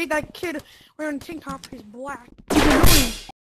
that kid wearing a tank top is black. He's annoying.